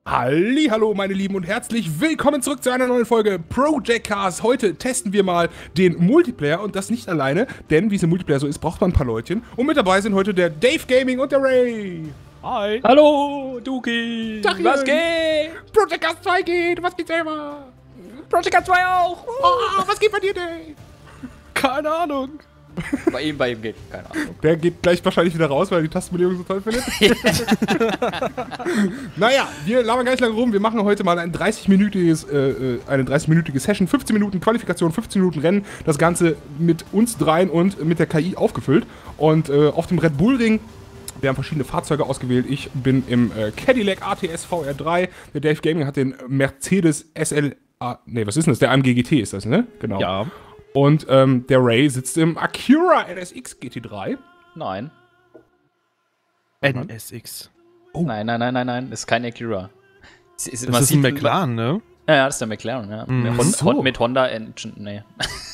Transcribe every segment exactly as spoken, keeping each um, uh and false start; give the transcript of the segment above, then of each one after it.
Hallihallo meine Lieben und herzlich willkommen zurück zu einer neuen Folge Project Cars. Heute testen wir mal den Multiplayer und das nicht alleine, denn wie es im Multiplayer so ist, braucht man ein paar Leutchen. Und mit dabei sind heute der Dave Gaming und der Ray. Hi. Hallo, Duki. Tachchen. Was geht? Project Cars zwei geht, was geht selber? Project Cars zwei auch. Oh, was geht bei dir, Dave? Keine Ahnung. Bei ihm, bei ihm geht, keine Ahnung. Der geht gleich wahrscheinlich wieder raus, weil er die Tastenbelegung so toll findet. Naja, wir labern gar nicht lange rum. Wir machen heute mal ein dreißig-minütiges, äh, eine dreißig-minütige Session. fünfzehn Minuten Qualifikation, fünfzehn Minuten Rennen. Das Ganze mit uns dreien und mit der K I aufgefüllt. Und äh, auf dem Red Bull Ring, wir haben verschiedene Fahrzeuge ausgewählt. Ich bin im äh, Cadillac A T S V R drei. Der Dave Gaming hat den Mercedes S L A. Ne, was ist denn das? Der A M G G T ist das, ne? Genau. Ja. Und ähm, der Ray sitzt im Acura N S X G T drei. Nein. N S X. Oh. Nein, nein, nein, nein, nein. Das ist kein Acura. Es ist, das ist ein McLaren, ne? Ja, ja, das ist der McLaren, ja. Mm, Hon so. Mit Honda Engine, nee.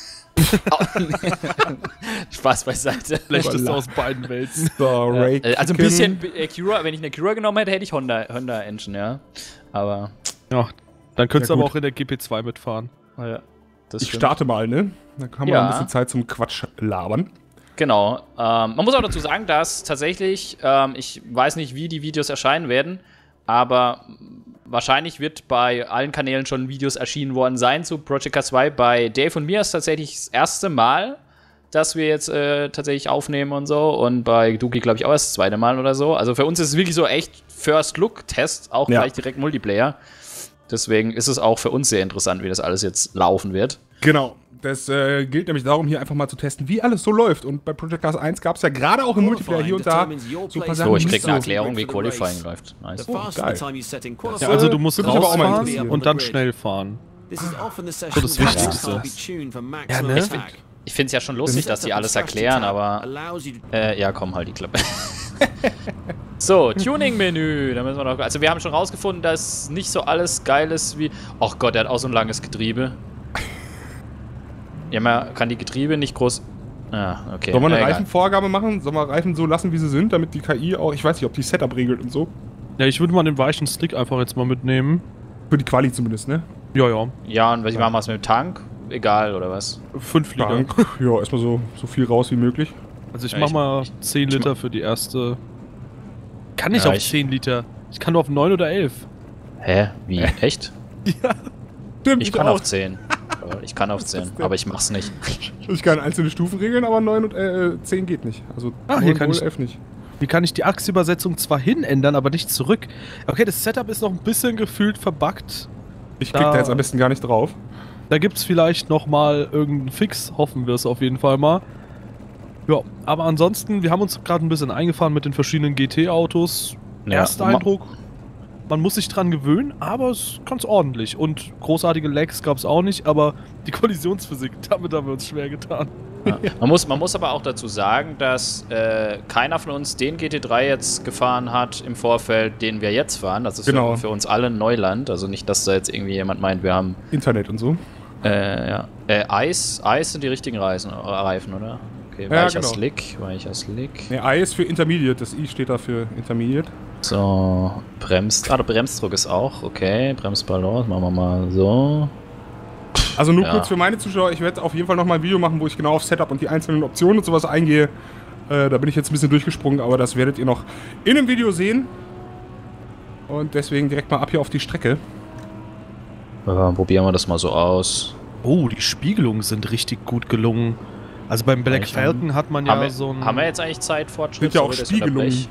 Spaß beiseite. Schlechteste aus beiden Welten. So, ja. Also ein bisschen Acura, wenn ich eine Acura genommen hätte, hätte ich Honda, Honda Engine, ja. Aber. Ja, dann könntest du ja, aber auch in der G P zwei mitfahren. Ja, das ich stimmt. starte mal, ne? Dann haben wir ja. noch ein bisschen Zeit zum Quatsch labern. Genau. Ähm, man muss auch dazu sagen, dass tatsächlich, ähm, ich weiß nicht, wie die Videos erscheinen werden, aber wahrscheinlich wird bei allen Kanälen schon Videos erschienen worden sein zu Project Cars zwei. Bei Dave und mir ist tatsächlich das erste Mal, dass wir jetzt äh, tatsächlich aufnehmen und so. Und bei Duki, glaube ich, auch das zweite Mal oder so. Also für uns ist es wirklich so echt First-Look-Test, auch ja. gleich direkt Multiplayer. Deswegen ist es auch für uns sehr interessant, wie das alles jetzt laufen wird. Genau. Das äh, gilt nämlich darum, hier einfach mal zu testen, wie alles so läuft. Und bei Project Cars eins gab es ja gerade auch im Multiplayer hier und da so ein paar Sachen. So, ich krieg so eine Erklärung, wie Qualifying läuft. Nice. Oh, geil. Ja, also du musst Würde mich aber auch mal rausfahren interessieren. und dann schnell fahren. So das Wichtigste. Ja, ne? Ich, ich finde es ja schon lustig, dass die alles erklären, aber äh, ja, komm, halt die Klappe. So, Tuning-Menü. Da müssen wir noch. Also wir haben schon rausgefunden, dass nicht so alles geil ist wie. Ach Gott, der hat auch so ein langes Getriebe. Ja, man kann die Getriebe nicht groß. Ah, okay. Sollen wir eine ja, Reifenvorgabe machen? Sollen wir Reifen so lassen, wie sie sind, damit die K I auch, ich weiß nicht, ob die Setup regelt und so. Ja, ich würde mal den weichen Stick einfach jetzt mal mitnehmen. Für die Quali zumindest, ne? Ja, ja. Ja, und was machen wir es mit dem Tank? Egal, oder was? Fünf Liter. Dank. Ja, erstmal so, so viel raus wie möglich. Also ich Ja, mach ich- mal ich- zehn ich Liter für die erste. Kann nicht Ja, auf ich- zehn Liter. Ich kann nur auf neun oder elf. Hä? Wie? Echt? Stimmt, Ich kann auch. auf zehn. Ich kann auf zehn, aber ich mach's nicht. Ich kann einzelne Stufen regeln, aber neun und äh, zehn geht nicht. Also Ah, neun hier kann wohl, ich- elf nicht. Hier kann ich die Achsübersetzung zwar hin ändern, aber nicht zurück. Okay, das Setup ist noch ein bisschen gefühlt verbuggt. Ich klick Da- da jetzt am besten gar nicht drauf. Da gibt's vielleicht nochmal irgendeinen Fix, hoffen wir es auf jeden Fall mal. Ja, aber ansonsten, wir haben uns gerade ein bisschen eingefahren mit den verschiedenen G T-Autos. Ja, Erster ma- Eindruck, man muss sich dran gewöhnen, aber es ist ganz ordentlich. Und großartige Lags gab's auch nicht, aber die Kollisionsphysik, damit haben wir uns schwer getan. Ja. Man, muss, man muss aber auch dazu sagen, dass äh, keiner von uns den G T drei jetzt gefahren hat im Vorfeld, den wir jetzt fahren. Das ist Genau. für, für uns alle Neuland. Also nicht, dass da jetzt irgendwie jemand meint, wir haben Internet und so. äh, ja. äh, Eis. Eis sind die richtigen Reisen, äh, Reifen, oder? Okay, Ja, weicher genau. Slick, weicher Slick. Ne, I ist für Intermediate, das I steht da für Intermediate. So, bremst. Ah, der Bremsdruck ist auch. Okay, Bremsbalance, machen wir mal so. Also nur Ja. kurz für meine Zuschauer, ich werde auf jeden Fall nochmal ein Video machen, wo ich genau auf Setup und die einzelnen Optionen und sowas eingehe. Äh, da bin ich jetzt ein bisschen durchgesprungen, aber das werdet ihr noch in dem Video sehen. Und deswegen direkt mal ab hier auf die Strecke. Äh, probieren wir das mal so aus. Oh, die Spiegelungen sind richtig gut gelungen. Also beim Black Ich- Falcon hat man ja haben, wir, so ein... haben wir jetzt eigentlich Zeitfortschritt? Sind ja auch Sorry, dass ich Spiegelungen. unterbreche.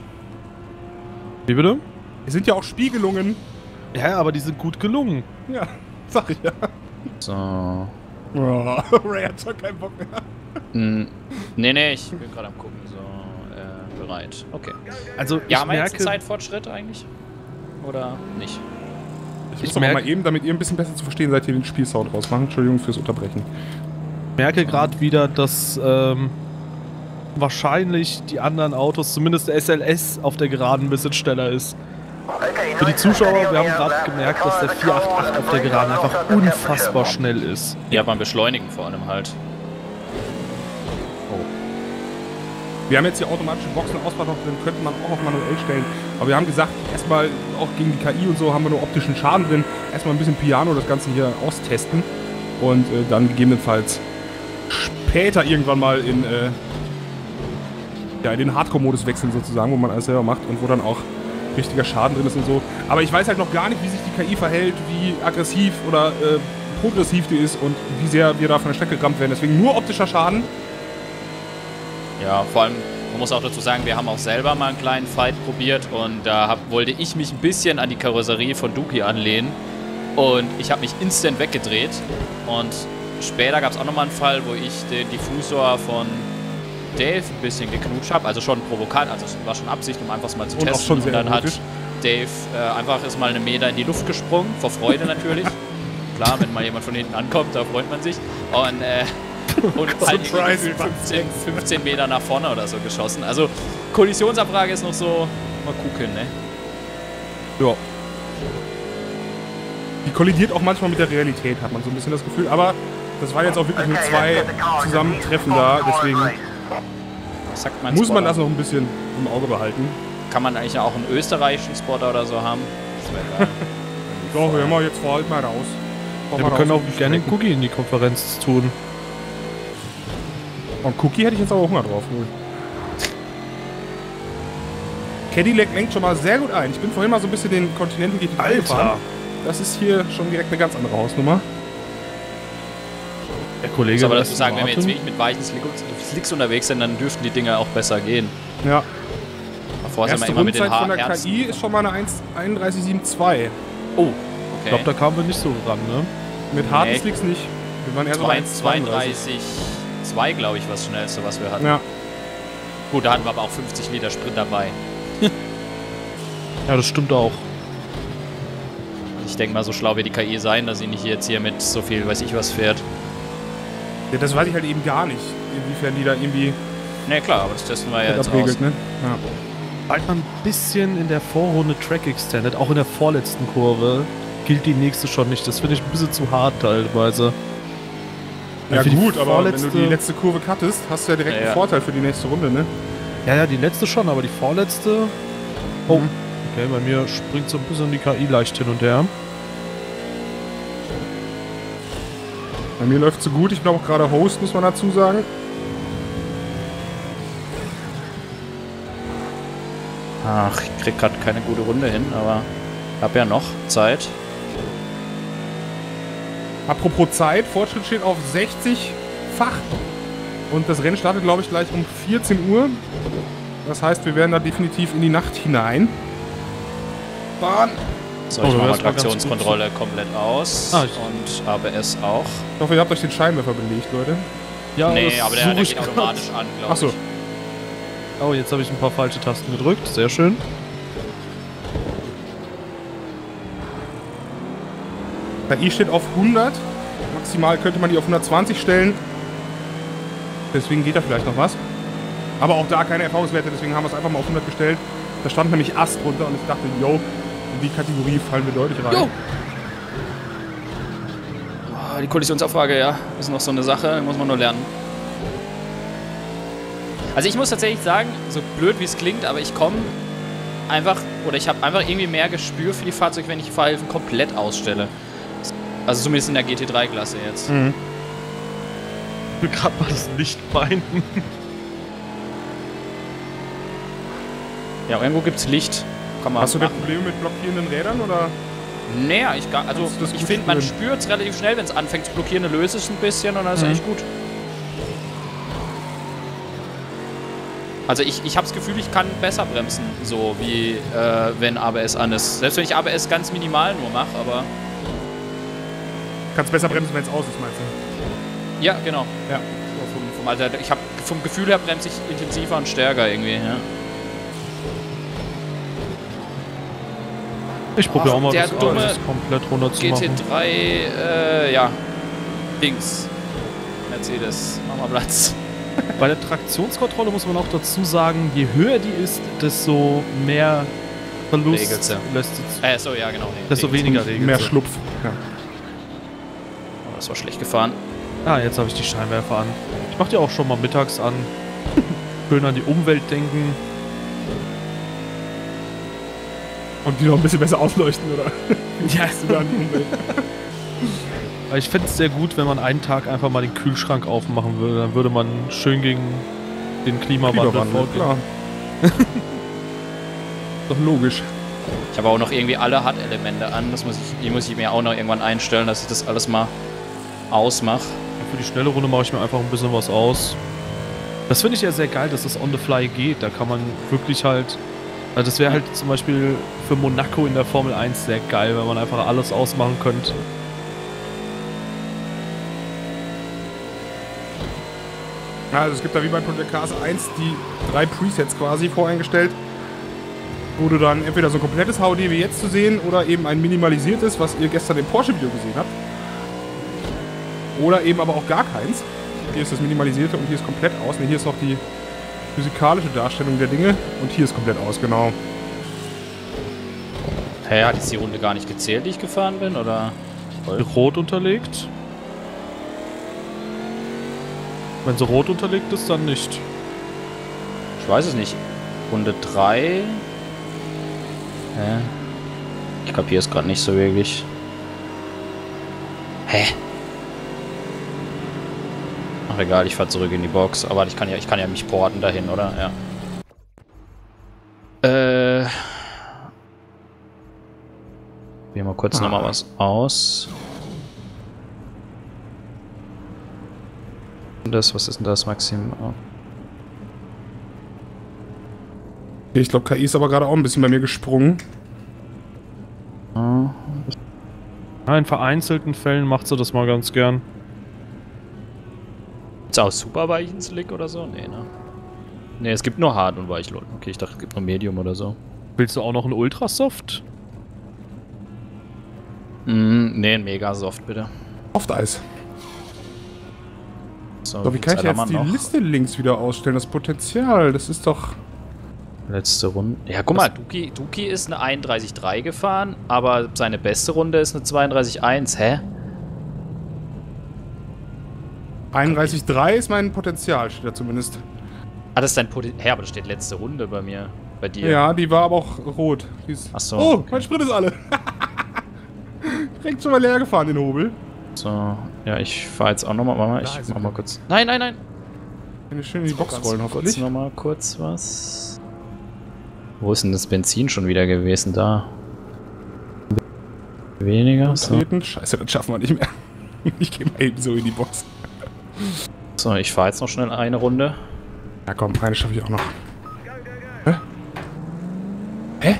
Wie bitte? Es sind ja auch Spiegelungen. Ja, aber die sind gut gelungen. Ja, sag ich ja. So. Oh, Ray hat schon keinen Bock mehr. Hm, nee, nee, ich bin gerade am gucken. So, äh, bereit. Okay. Also ich Ja, haben wir jetzt merke... einen Zeitfortschritt eigentlich? Oder nicht? Ich Ich muss aber merke- mal eben, damit ihr ein bisschen besser zu verstehen seid, hier den Spielsound rausmachen. Entschuldigung fürs Unterbrechen. merke gerade wieder, dass ähm, wahrscheinlich die anderen Autos, zumindest der S L S, auf der Geraden ein bisschen schneller ist. Für die Zuschauer, wir haben gerade gemerkt, dass der vier acht acht auf der Geraden einfach unfassbar schnell ist. Ja, beim Beschleunigen vor allem halt. Wir haben jetzt die automatische Boxenausfahrt noch drin, könnte man auch auf manuell stellen. Aber wir haben gesagt, erstmal auch gegen die K I und so haben wir nur optischen Schaden drin. Erstmal ein bisschen Piano das Ganze hier austesten und äh, dann gegebenenfalls später irgendwann mal in, äh, ja, in den Hardcore-Modus wechseln sozusagen, wo man alles selber macht und wo dann auch richtiger Schaden drin ist und so. Aber ich weiß halt noch gar nicht, wie sich die K I verhält, wie aggressiv oder äh, progressiv die ist und wie sehr wir da von der Strecke gerammt werden. Deswegen nur optischer Schaden. Ja, vor allem, man muss auch dazu sagen, wir haben auch selber mal einen kleinen Fight probiert und da hab, wollte ich mich ein bisschen an die Karosserie von Duki anlehnen und ich habe mich instant weggedreht und später gab es auch nochmal einen Fall, wo ich den Diffusor von Dave ein bisschen geknutscht habe, also schon provokant, also es war schon Absicht, um einfach mal zu Und auch testen. schon sehr und dann erotisch. hat Dave äh, einfach ist mal eine Meter in die Luft gesprungen, vor Freude natürlich. Klar, wenn mal jemand von hinten ankommt, da freut man sich. Und, äh, und halt Surprise, fünfzehn, fünfzehn Meter nach vorne oder so geschossen. Also Kollisionsabfrage ist noch so, mal gucken, ne? Ja. Die kollidiert auch manchmal mit der Realität, hat man so ein bisschen das Gefühl. Aber das waren jetzt auch wirklich nur zwei Zusammentreffen da, deswegen Was sagt mein muss man Spotter? das noch ein bisschen im Auge behalten. Kann man eigentlich auch einen österreichischen Spotter oder so haben? Das wäre geil. So, hör mal, jetzt fahr halt mal raus. Fahr Ja, mal wir können raus auch auf die gerne den Strecken. Cookie in die Konferenz tun. Und Cookie hätte ich jetzt aber Hunger drauf. Wohl. Cadillac lenkt schon mal sehr gut ein. Ich bin vorhin mal so ein bisschen den Continental G T drei gefahren. Das ist hier schon direkt eine ganz andere Hausnummer. Der Ich Kollege muss aber der dazu sagen, wenn wir jetzt Martin- wirklich mit weichen Slicks- Slicks unterwegs sind, dann dürften die Dinger auch besser gehen. Ja. Davor sind wir Erste immer mit den Rundzeit von der Haaren. K I ist schon mal eine eins einunddreißig Komma zweiundsiebzig. Oh, Ich glaube, okay. da kamen wir nicht so ran, ne? Mit harten Nee. Slicks nicht. Wir waren eher so bei eins zweiunddreißig. zweiunddreißig, zwei glaube ich, war das schnellste, was wir hatten. Ja. Gut, da hatten wir aber auch fünfzig Liter Sprit dabei. Ja, das stimmt auch. Ich denke mal, so schlau wird die K I sein, dass sie nicht jetzt hier mit so viel, weiß ich was, fährt. Ja, das weiß ich halt eben gar nicht, inwiefern die da irgendwie Ne, klar, aber das testen wir ja jetzt aus. abregelt, ne? Ja. Bald mal ein bisschen in der Vorrunde Track Extended, auch in der vorletzten Kurve, gilt die nächste schon nicht. Das finde ich ein bisschen zu hart teilweise. Ja Für die gut, aber wenn du vorletzte- die letzte Kurve cuttest, hast du ja direkt Ja, ja. einen Vorteil für die nächste Runde, ne? Ja, ja, die letzte schon, aber die vorletzte... Oh, Mhm. okay, bei mir springt so ein bisschen die K I leicht hin und her. Bei mir läuft so gut, ich bin auch gerade Host, muss man dazu sagen. Ach, ich krieg gerade keine gute Runde hin, aber hab ja noch Zeit. Apropos Zeit, Fortschritt steht auf sechzig-fach. Und das Rennen startet, glaube ich, gleich um vierzehn Uhr. Das heißt, wir werden da definitiv in die Nacht hinein fahren. So, Oh, ich du mache mal hörst mal ganz Traktionskontrolle komplett aus. Ah, ich- und A B S auch. Ich hoffe, ihr habt euch den Scheinwerfer belegt, Leute. Ja, Nee, das aber der, suche der ich geht grad. automatisch an, glaube Achso, ich. Oh, jetzt habe ich ein paar falsche Tasten gedrückt. Sehr schön. K I steht auf hundert. Maximal könnte man die auf hundertzwanzig stellen. Deswegen geht da vielleicht noch was. Aber auch da keine Erfahrungswerte, deswegen haben wir es einfach mal auf hundert gestellt. Da stand nämlich Ast drunter und ich dachte, yo, in die Kategorie fallen wir deutlich rein. Jo. Oh, die Kollisionsabfrage, ja, ist noch so eine Sache, muss man nur lernen. Also ich muss tatsächlich sagen, so blöd wie es klingt, aber ich komme einfach, oder ich habe einfach irgendwie mehr Gespür für die Fahrzeuge, wenn ich die Fahrhilfen komplett ausstelle. Also zumindest in der G T drei Klasse jetzt. Mhm. Ich will gerade mal das Licht meinten. Ja, irgendwo gibt's Licht. Kann man Hast du denn machen. Probleme mit blockierenden Rädern oder? Naja, ich gar, also Kannst du das ich gut finde, man spüren? spürt es relativ schnell, wenn es anfängt zu blockieren, dann löst es ein bisschen und dann ist Mhm. eigentlich gut. Also ich, ich habe das Gefühl, ich kann besser bremsen, so wie äh, wenn A B S an ist. Selbst wenn ich A B S ganz minimal nur mache, aber Kannst besser bremsen, wenn es aus ist, meinst du? ja, genau. Ja. So vom, vom Alter, ich habe vom Gefühl her bremse ich intensiver und stärker irgendwie. Ja. Ich probiere Ach, auch mal der das dumme alles komplett runter zu G T machen. drei, äh, ja, Dings, Mercedes, mach mal Platz. Bei der Traktionskontrolle muss man auch dazu sagen, je höher die ist, desto mehr Verlust Regelt sie. lässt sie zu. Äh, so, ja, genau. Nee, Desto nee, weniger regelt Mehr sie. Schlupf. Ja. Oh, das war schlecht gefahren. Ah, jetzt habe ich die Scheinwerfer an. Ich mache die auch schon mal mittags an. Schön an die Umwelt denken. Und die noch ein bisschen besser ausleuchten, oder? Ja. Über die Umwelt. Aber ich fände es sehr gut, wenn man einen Tag einfach mal den Kühlschrank aufmachen würde. Dann würde man schön gegen den Klimawandel Klimawandel, vorgehen. klar. Doch logisch. Ich habe auch noch irgendwie alle H U D-Elemente an. Das muss ich, die muss ich mir auch noch irgendwann einstellen, dass ich das alles mal ausmache. Für die schnelle Runde mache ich mir einfach ein bisschen was aus. Das finde ich ja sehr geil, dass das on the fly geht. Da kann man wirklich halt... Also das wäre halt zum Beispiel für Monaco in der Formel eins sehr geil, wenn man einfach alles ausmachen könnte. Ja, also es gibt da wie bei Project Cars eins die drei Presets quasi voreingestellt, wo du dann entweder so ein komplettes H U D wie jetzt zu sehen oder eben ein minimalisiertes, was ihr gestern im Porsche-Video gesehen habt. Oder eben aber auch gar keins. Hier ist das minimalisierte und hier ist komplett aus. Ne, hier ist noch die physikalische Darstellung der Dinge und hier ist komplett aus, genau. Hä, hey, hat jetzt die Runde gar nicht gezählt, die ich gefahren bin, oder? Voll. Rot unterlegt. Wenn sie rot unterlegt ist, dann nicht. Ich weiß es nicht. Runde drei. Hä? Ich kapiere es gerade nicht so wirklich. Hä? Ach egal, ich fahr zurück in die Box. Aber ich kann ja, ich kann ja mich porten dahin, oder? Ja. Äh. Probieren wir kurz ah. nochmal was aus. Das, was ist denn das, Maxim? Oh. Ich glaube, K I ist aber gerade auch ein bisschen bei mir gesprungen. Oh. Ja, in vereinzelten Fällen macht sie das mal ganz gern. Ist auch super weichen Slick oder so? Nee, ne? Ne, es gibt nur Hard und weich, Leute. Okay, ich dachte, es gibt nur Medium oder so. Willst du auch noch einen Ultrasoft? Mm, ne, ein Megasoft, bitte. Softeis. So, So, wie kann ich jetzt die noch? Liste links wieder ausstellen? Das Potenzial, das ist doch... Letzte Runde. Ja, guck mal, Duki, Duki ist eine einunddreißig Komma drei gefahren, aber seine beste Runde ist eine zweiunddreißig Komma eins. Hä? einunddreißig Komma drei ist mein Potenzial, steht da zumindest. Ah, das ist dein Potenzial. Hä, aber das steht letzte Runde bei mir. Bei dir. Ja, die war aber auch rot. Die ist Ach so. Oh, Okay. mein Sprit ist alle. Direkt schon mal leer gefahren, den Hobel. So, ja, ich fahr jetzt auch nochmal. Warte mal, ich mach mal kurz. Nein, nein, nein! Kann ich schön in die Box Ganz rollen, kurz hoffentlich. nochmal kurz was. Wo ist denn das Benzin schon wieder gewesen? Da. Weniger. So. Treten. Scheiße, das schaffen wir nicht mehr. Ich gehe mal eben so in die Box. So, ich fahr jetzt noch schnell eine Runde. Ja komm, eine schaffe ich auch noch. Hä? Hä?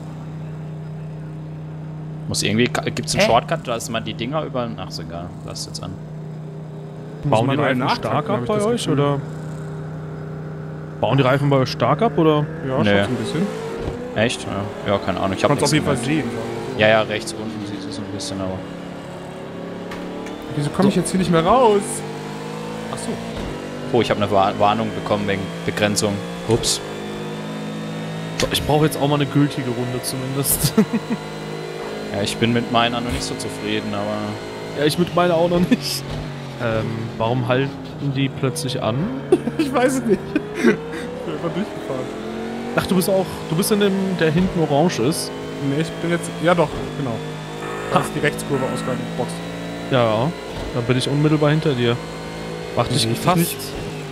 Muss irgendwie. Gibt's einen Hä? Shortcut, dass man die Dinger über. Ach, ist egal. Lass jetzt an. Bauen die manuell Reifen nachtanken, stark hab ab ich bei das euch, Gefühl. oder? Bauen die Reifen bei euch stark ab, oder? Ja, Nee. schon so ein bisschen. Echt? Ja, ja keine Ahnung. Ich Du hab kannst auf nichts jeden Fall gemerkt. sehen. sagen wir so. Ja, ja, rechts unten sieht es so ein bisschen, aber. Wieso komme ich jetzt hier nicht mehr raus? Ach so. Oh, ich habe eine War Warnung bekommen wegen Begrenzung. Ups. So, ich brauche jetzt auch mal eine gültige Runde zumindest. Ja, ich bin mit meiner noch nicht so zufrieden, aber. Ja, ich mit meiner auch noch nicht. Ähm, warum halten die plötzlich an? Ich weiß es nicht. Ich bin einfach durchgefahren. Ach, du bist auch, du bist in dem, der hinten orange ist. Nee, ich bin jetzt... Ja doch, genau. Da ist die Rechtskurve ausgegangen. Box. Ja, dann bin ich unmittelbar hinter dir. Mach dich Sehe ich dich gefasst, nicht.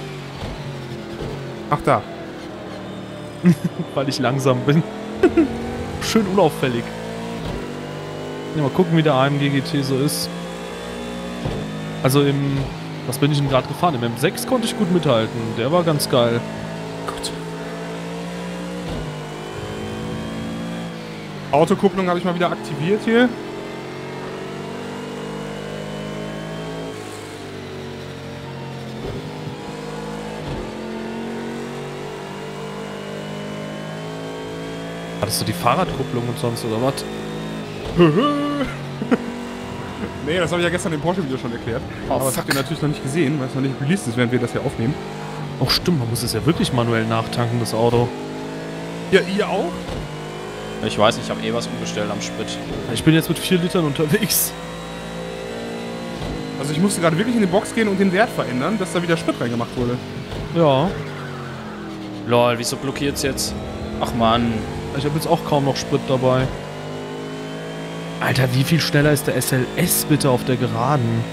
Ach da. weil ich langsam bin. Schön unauffällig. Ja, mal gucken, wie der A M G G T so ist. Also im... Was bin ich denn gerade gefahren? Im M sechs konnte ich gut mithalten. Der war ganz geil. Gott. Autokupplung habe ich mal wieder aktiviert hier. Hattest du die Fahrradkupplung und sonst oder was? Nee, das habe ich ja gestern im Porsche-Video schon erklärt. Oh, aber das fuck. habt ihr natürlich noch nicht gesehen, weil es noch nicht released ist, während wir das hier aufnehmen. Ach stimmt, man muss es ja wirklich manuell nachtanken, das Auto. Ja, ihr auch? Ich weiß nicht, ich habe eh was umgestellt am Sprit. Ich bin jetzt mit vier Litern unterwegs. Also ich musste gerade wirklich in die Box gehen und den Wert verändern, dass da wieder Sprit reingemacht wurde. Ja. Lol, wieso blockiert's jetzt? Ach man. Ich habe jetzt auch kaum noch Sprit dabei. Alter, wie viel schneller ist der S L S bitte auf der Geraden?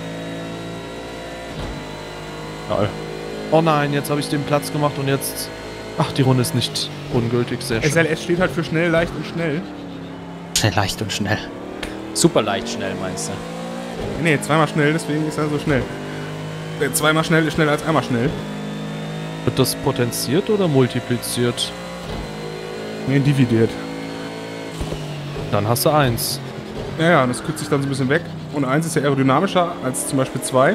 Toll. Oh nein, jetzt habe ich den Platz gemacht und jetzt... Ach, die Runde ist nicht ungültig, sehr schön. S L S steht halt für schnell, leicht und schnell. Schnell, leicht und schnell. Super leicht schnell, meinst du? Nee, zweimal schnell, deswegen ist er so schnell. Äh, Zweimal schnell ist schneller als einmal schnell. Wird das potenziert oder multipliziert? Nee, dividiert. Dann hast du eins. Ja, ja, und das kürzt sich dann so ein bisschen weg. Und eins ist ja aerodynamischer als zum Beispiel zwei.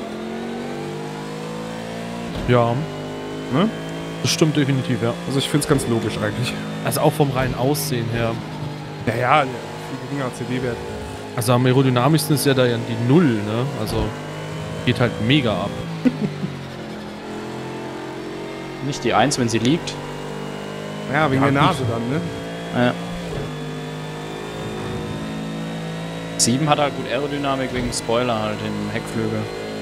Ja, Ne? das stimmt definitiv, ja. Also ich finde es ganz logisch eigentlich. Also auch vom reinen Aussehen her. Ja, ja, viel geringer C D-Wert. Also am aerodynamischsten ist ja da ja die Null, ne? Also geht halt mega ab. Nicht die eins, wenn sie liegt. Ja, wegen Ja, der gut. Nase dann, ne? Ja. sieben hat halt gut Aerodynamik wegen dem Spoiler halt im Heckflügel.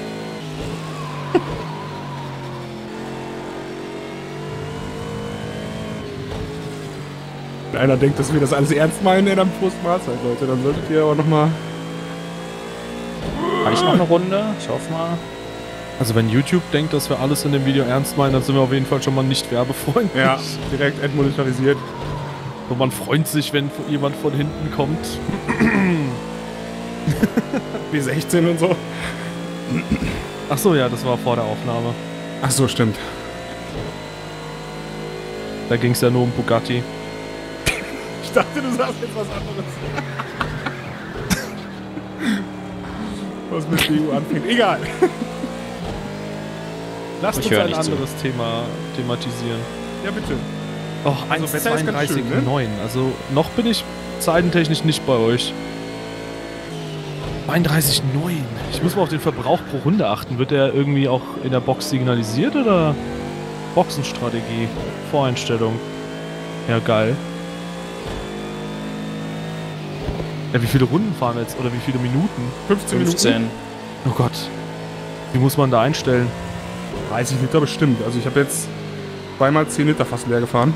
Wenn einer denkt, dass wir das alles ernst meinen, ey, dann Prost Mahlzeit, Leute. Dann solltet ihr aber nochmal... Habe ich noch eine Runde? Ich hoffe mal. Also wenn YouTube denkt, dass wir alles in dem Video ernst meinen, dann sind wir auf jeden Fall schon mal nicht werbefreundlich. Ja, direkt entmonetarisiert. Und man freut sich, wenn jemand von hinten kommt. B sechzehn und so. Ach so, ja, das war vor der Aufnahme. Ach so, stimmt. Da ging es ja nur um Bugatti. Ich dachte, du sagst jetzt was anderes. Was mit B U anfängt. Egal. Lasst Ich uns hör ein nicht zu. anderes Thema thematisieren. Ja, bitte. Och, Also, eins Wetter ist ganz zweiunddreißig schön, ne? neun. Also noch bin ich zeitentechnisch nicht bei euch. zweiunddreißig neun. Ich muss mal auf den Verbrauch pro Runde achten. Wird der irgendwie auch in der Box signalisiert oder Boxenstrategie? Voreinstellung. Ja, geil. Ja, wie viele Runden fahren wir jetzt? Oder wie viele Minuten? fünfzehn Minuten. fünfzehn. Oh Gott. Wie muss man da einstellen? dreißig Liter bestimmt. Also ich habe jetzt zweimal zehn Liter fast leer gefahren.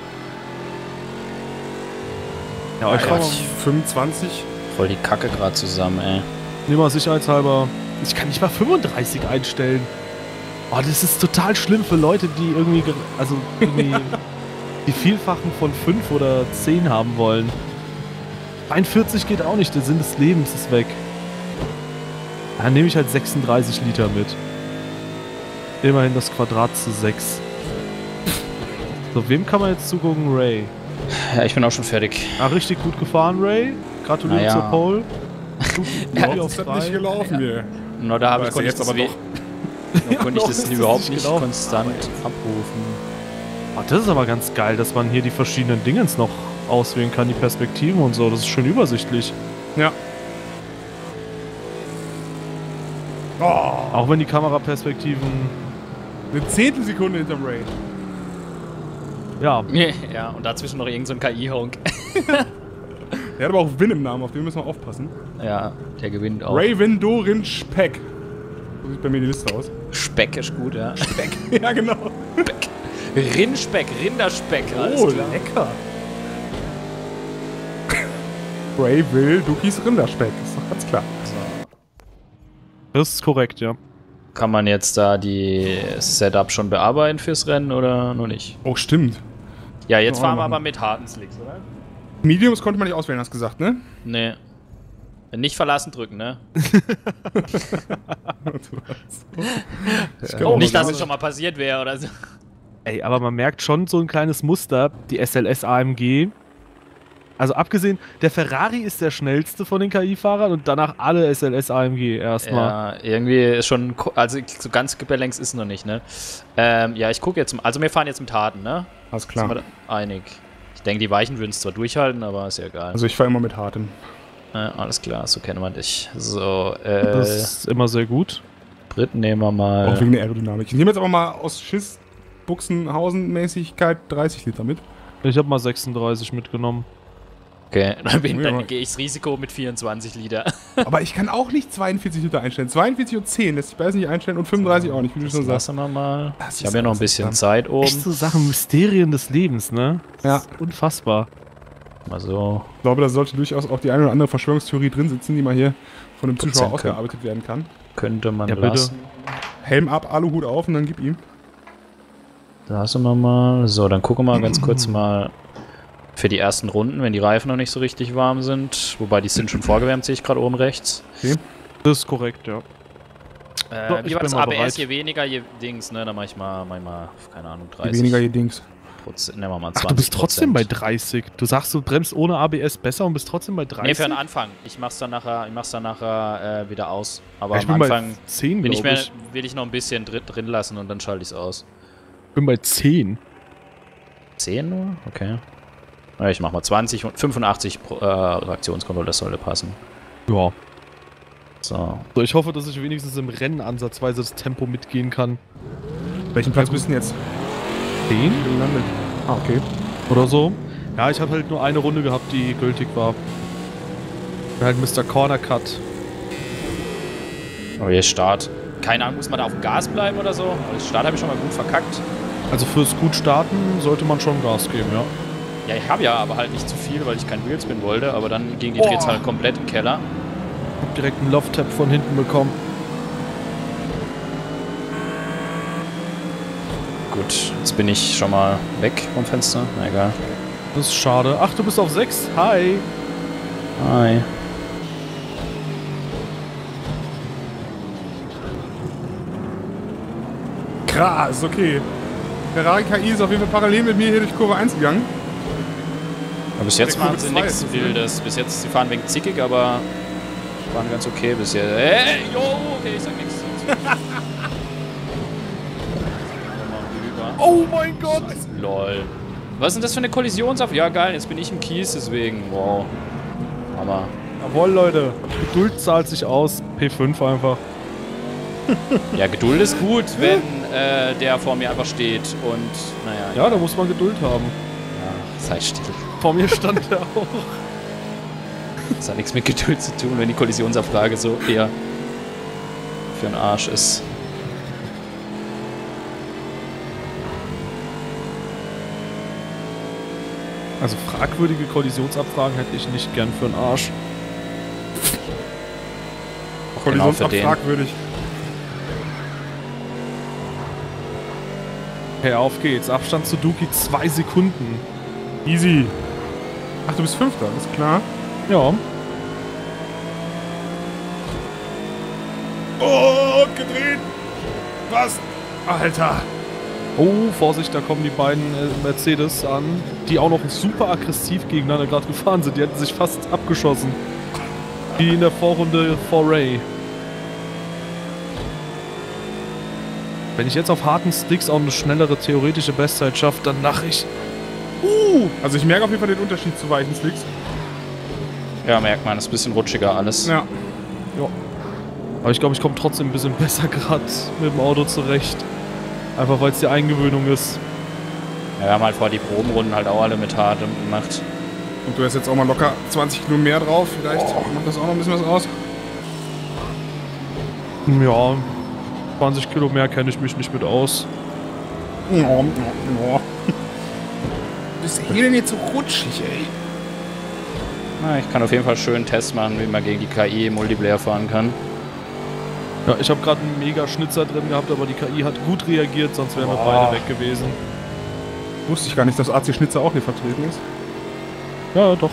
Ja, euch Alter, fahren fünfundzwanzig. Voll die Kacke gerade zusammen, ey. wir mal sicherheitshalber. Ich kann nicht mal fünfunddreißig einstellen. Oh, das ist total schlimm für Leute, die irgendwie, ge- also irgendwie die Vielfachen von fünf oder zehn haben wollen. einundvierzig geht auch nicht, der Sinn des Lebens ist weg. Dann nehme ich halt sechsunddreißig Liter mit. Immerhin das Quadrat zu sechs. So, wem kann man jetzt zugucken? Ray. Ja, ich bin auch schon fertig. Ah, richtig gut gefahren, Ray. Gratuliere Naja. zur Pole. Ja, Rookie Das auf hat drei. nicht gelaufen hier. Nur da habe ich, Weiß konnte ja ich jetzt das, aber we- doch. noch konnte ich noch das ist es überhaupt nicht nicht gelaufen. konstant abrufen. Ah, das ist aber ganz geil, dass man hier die verschiedenen Dingens noch auswählen kann, die Perspektiven und so. Das ist schön übersichtlich. Ja. Oh, Auch wenn die Kameraperspektiven, eine Zehntelsekunde hinterm Ray. ja, Ja, und dazwischen noch irgend so ein K I-Honk. Der hat aber auch Win im Namen, auf den müssen wir aufpassen. Ja, der gewinnt auch. Ray Windorin Speck. So sieht bei mir die Liste aus. Speck ist gut, ja. Speck. Ja, genau. Speck. Rindspeck, Rinderspeck, alles Oh, klar. lecker. Ray will Dukis Rinderspeck. Ist doch ganz klar. das ist korrekt, ja. Kann man jetzt da die Setup schon bearbeiten fürs Rennen oder noch nicht? Oh, stimmt. Ja, jetzt Ja, fahren wir machen. aber mit harten Slicks, oder? Mediums konnte man nicht auswählen, hast du gesagt, ne? Nee. Nicht verlassen drücken, ne? Ich Oh, glaub, nicht, dass das es schon mal passiert wäre oder so. Ey, aber man merkt schon so ein kleines Muster, die S L S A M G. Also abgesehen, der Ferrari ist der schnellste von den K I-Fahrern und danach alle S L S A M G erstmal. Ja, irgendwie ist schon, ko- also so ganz gebalanced ist noch nicht, ne? Ähm, ja, ich gucke jetzt, mal- also wir fahren jetzt mit harten, ne? Alles Sind klar. wir da einig. Ich denke, die Weichen würden es zwar durchhalten, aber ist ja egal. Also ich fahre immer mit hartem. Ja, alles klar, so kennen wir dich. So, äh, Das ist immer sehr gut. Sprit nehmen wir mal. Auch wegen der Aerodynamik. Ich nehme jetzt aber mal aus Schiss Buchsenhausen-Mäßigkeit dreißig Liter mit. Ich habe mal sechsunddreißig mitgenommen. Okay, dann, bin- Ja. dann gehe ich das Risiko mit vierundzwanzig Liter. Aber ich kann auch nicht zweiundvierzig Liter einstellen. zweiundvierzig und zehn lässt sich beides nicht einstellen und fünfunddreißig auch nicht, wie du schon sagst. Lassen wir mal. Das Ich ist habe ja noch ein alles bisschen interessant. Zeit oben. Echt so Sachen, Mysterien des Lebens, ne? Ja. Unfassbar. mal so. Ich glaube, da sollte durchaus auch die eine oder andere Verschwörungstheorie drin sitzen, die mal hier von dem Zuschauer Prozent ausgearbeitet werden kann. Könnte man Ja, bitte. lassen. Helm ab, Aluhut auf und dann gib ihm. Lassen wir mal. So, dann gucken wir mal ganz kurz mal für die ersten Runden, wenn die Reifen noch nicht so richtig warm sind. Wobei, die sind schon vorgewärmt, sehe ich gerade oben rechts. Okay. Das ist korrekt, ja. Äh, So, wie ich war bin das mal A B S? bereit. Je weniger, je Dings, ne? Dann mach ich mal, mach ich mal keine Ahnung, Je dreißig weniger, je Dings. Prozent. Nehmen wir mal zwanzig Ach, du bist trotzdem bei Prozent. dreißig. Du sagst, du bremst ohne A B S besser und bist trotzdem bei dreißig? Nee, für den Anfang. Ich mach's dann nachher, ich mach's dann nachher äh, wieder aus. Aber Ja, ich am bin Anfang bei zehn, will ich, glaube mehr, ich. will ich noch ein bisschen drin, drin lassen und dann schalte ich's aus. Ich bin bei zehn. zehn nur? Okay. Ja, ich mach mal zwanzig und fünfundachtzig Pro, äh, Reaktionskontrolle, das sollte passen. Ja. So. So, ich hoffe, dass ich wenigstens im Rennen ansatzweise das Tempo mitgehen kann. Welchen Platz bist du denn jetzt zehn gelandet? Ah, okay. oder so. Ja, ich habe halt nur eine Runde gehabt, die gültig war. Bin halt Mister Corner Cut. Oh, hier Start. Keine Ahnung, muss man da auf dem Gas bleiben oder so? Aber das Start habe ich schon mal gut verkackt. Also fürs gut starten sollte man schon Gas geben, ja. Ja, ich habe ja aber halt nicht zu viel, weil ich kein Wheelspin wollte, aber dann ging die Oh. Drehzahl komplett im Keller. Hab direkt einen Love-Tap von hinten bekommen. Gut, jetzt bin ich schon mal weg vom Fenster. Na egal. Das ist schade. Ach, du bist auf sechs. Hi. Hi. Krass, okay. Ferrari K I ist auf jeden Fall parallel mit mir hier durch Kurve eins gegangen. Aber bis jetzt Der machen Kurve sie zwei nichts ist es, ne? Wildes. Bis jetzt, sie fahren wegen zickig, aber waren ganz okay bis jetzt. Hey, yo, okay, ich sag nichts. Oh mein Gott. Lol. Was ist denn das für eine Kollisionsauf? Ja, geil, jetzt bin ich im Kies, deswegen. Wow. Aber. Jawohl, Leute. Geduld zahlt sich aus. P fünf einfach. Ja, Geduld ist gut, wenn äh, der vor mir einfach steht und, naja. Ja, da muss man Geduld haben. Ja, sei still. Vor mir stand er auch. Das hat nichts mit Geduld zu tun, wenn die Kollisionsabfrage so eher für den Arsch ist. Also fragwürdige Kollisionsabfragen hätte ich nicht gern für den Arsch. Genau für den. Kollisionsabfragwürdig. Okay, auf geht's. Abstand zu Duki zwei Sekunden. Easy. Ach, du bist Fünfter, ist klar. Ja. Oh, gedreht. Was? Alter. Oh, Vorsicht, da kommen die beiden äh, Mercedes an, die auch noch super aggressiv gegeneinander gerade gefahren sind. Die hätten sich fast abgeschossen. Wie in der Vorrunde vor Ray. Wenn ich jetzt auf harten Sticks auch eine schnellere theoretische Bestzeit schaffe, dann lache ich. Uh, also ich merke auf jeden Fall den Unterschied zu weichen Slicks. Ja, merkt man, ist ein bisschen rutschiger alles. Ja. Ja. Aber ich glaube, ich komme trotzdem ein bisschen besser gerade mit dem Auto zurecht. Einfach weil es die Eingewöhnung ist. Ja, wir haben halt vor die Probenrunden halt auch alle mit hart gemacht. Und du hast jetzt auch mal locker zwanzig Kilo mehr drauf. Vielleicht macht das auch noch ein bisschen was aus. Ja, zwanzig Kilo mehr kenne ich mich nicht mit aus. Ja, ja, ja. Was ist hier denn jetzt so rutschig, ey? Na, ich kann auf jeden Fall schön einen Test machen, wie man gegen die K I im Multiplayer fahren kann. Ja, ich habe gerade einen mega Schnitzer drin gehabt, aber die K I hat gut reagiert, sonst wären wir Boah. beide weg gewesen. Wusste ich gar nicht, dass A C Schnitzer auch hier vertreten ist. Ja, doch.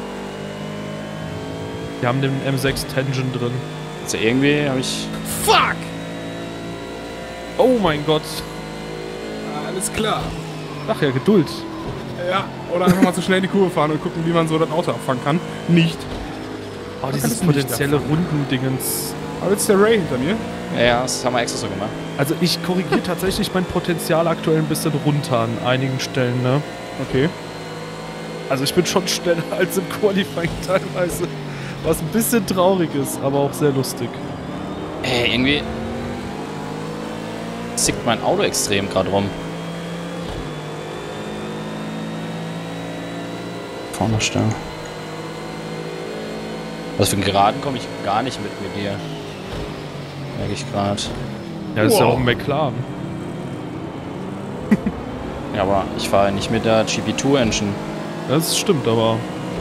Wir haben den M sechs Tension drin. Also irgendwie habe ich. Fuck! Oh mein Gott. Alles klar. Ach ja, Geduld. Ja, oder einfach mal zu schnell in die Kurve fahren und gucken, wie man so das Auto abfangen kann. Nicht. Oh, kann dieses es nicht potenzielle Rundendingens. Aber jetzt ist der Ray hinter mir. Ja, ja, das haben wir extra so gemacht. Also ich korrigiere tatsächlich mein Potenzial aktuell ein bisschen runter an einigen Stellen, ne? Okay. Also ich bin schon schneller als im Qualifying teilweise. Was ein bisschen traurig ist, aber auch sehr lustig. Ey, irgendwie zickt mein Auto extrem gerade rum. Vorne stellen. Also für den Geraden komme ich gar nicht mit mit dir. Merke ich gerade. Ja, das ist ja Wow. auch ein McLaren. Ja, aber ich fahre nicht mit der G P zwei Engine. Das stimmt, aber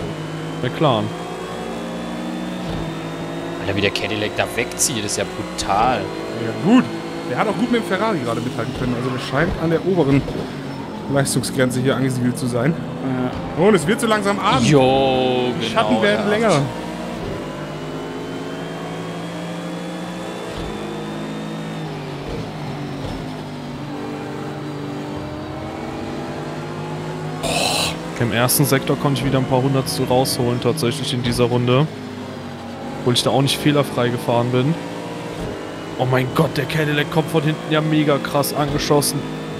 McLaren. Alter, wie der Cadillac da wegzieht, ist ja brutal. Ja, gut. Der hat auch gut mit dem Ferrari gerade mithalten können. Also der scheint an der oberen Leistungsgrenze hier angesiedelt zu sein. Ja. Und es wird so langsam Abend. Jo, Die genau, Schatten werden ja. länger. Im ersten Sektor konnte ich wieder ein paar Hundertstel rausholen, tatsächlich in dieser Runde. Obwohl ich da auch nicht fehlerfrei gefahren bin. Oh mein Gott, der Cadillac kommt von hinten ja mega krass angeschossen.